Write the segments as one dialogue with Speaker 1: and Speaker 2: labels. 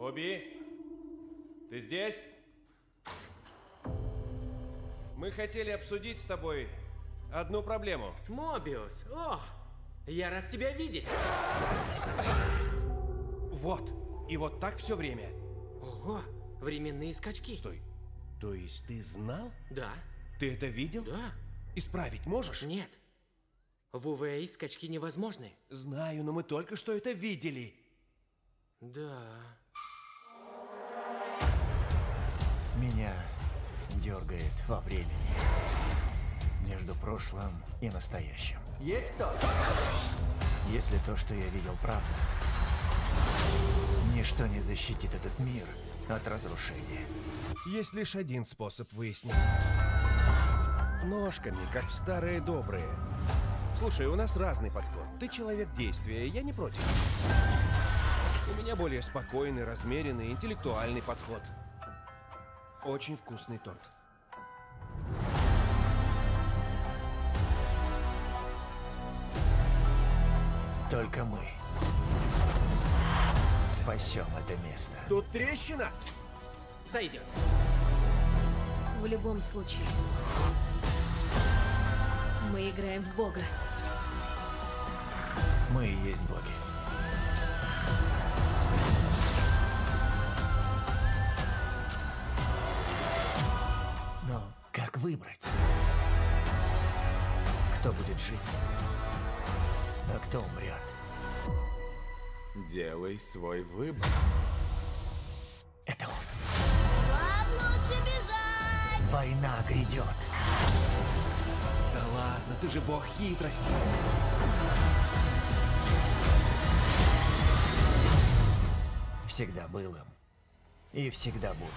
Speaker 1: Оби, ты здесь? Мы хотели обсудить с тобой одну проблему.
Speaker 2: Мобиус, о, я рад тебя видеть.
Speaker 1: Вот, и вот так все время.
Speaker 2: Ого, временные скачки.
Speaker 1: Стой, то есть ты знал?
Speaker 2: Да.
Speaker 1: Ты это видел?
Speaker 2: Да.
Speaker 1: Исправить можешь?
Speaker 2: Нет. В УВА скачки невозможны.
Speaker 1: Знаю, но мы только что это видели.
Speaker 2: Да.
Speaker 3: Меня дергает во времени. Между прошлым и настоящим.
Speaker 2: Есть кто?
Speaker 3: Если то, что я видел, правда, ничто не защитит этот мир от разрушения.
Speaker 1: Есть лишь один способ выяснить. Ножками, как в старые добрые. Слушай, у нас разный подход. Ты человек действия, я не против. У меня более спокойный, размеренный, интеллектуальный подход. Очень вкусный торт.
Speaker 3: Только мы спасем это место.
Speaker 1: Тут трещина!
Speaker 2: Сойдет.
Speaker 4: В любом случае, мы играем в Бога.
Speaker 3: Мы и есть боги. Но как выбрать? Кто будет жить, а кто умрет?
Speaker 5: Делай свой выбор.
Speaker 3: Это он.
Speaker 6: Вам лучше бежать!
Speaker 3: Война грядет.
Speaker 1: Да ладно, ты же бог хитрости.
Speaker 3: Всегда был им. И всегда буду.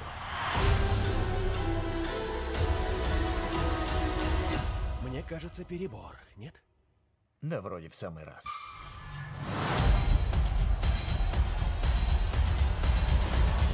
Speaker 1: Мне кажется, перебор, нет?
Speaker 3: Да вроде в самый раз.